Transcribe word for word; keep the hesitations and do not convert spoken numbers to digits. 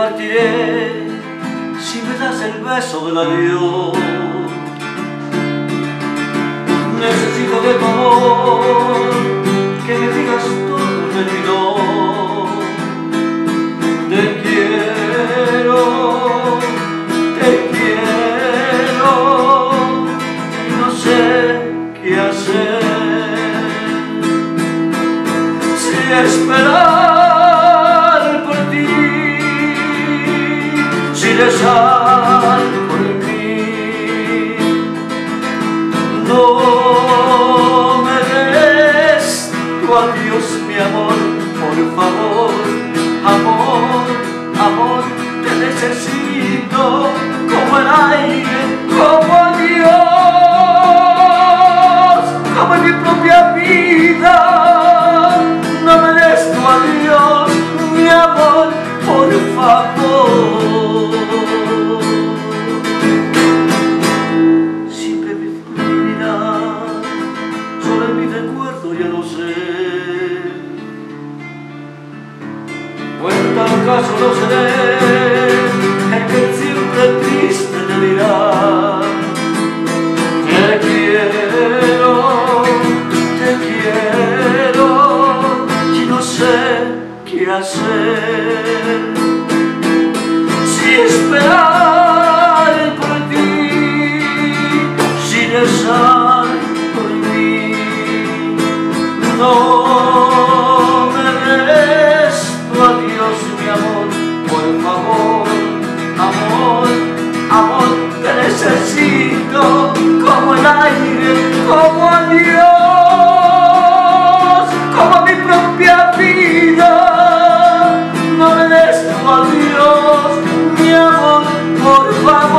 partiré si me das el beso del adiós. Necesito de tu amor, que me digas todo de mi no. Te quiero, te quiero, y no sé qué hacer. Si esperar por ti, si rezar por mí, no me des tu adiós, mi amor, por favor. Amor, amor, te necesito como el aire, como Dios, como en mi propia vida. No me des tu adiós, mi amor, por favor. Siempre mi mirar, solo en mi recuerdo ya no sé. Pues en tal caso no seré el que siempre triste te dirá: te quiero, te quiero, y no sé qué hacer. Si esperar por ti, si rezar por mí, no me des tu adiós, mi amor, por favor. Amor, amor, te necesito como el aire, como a Dios, como mi propia vida. No me des tu adiós, mi amor, por favor.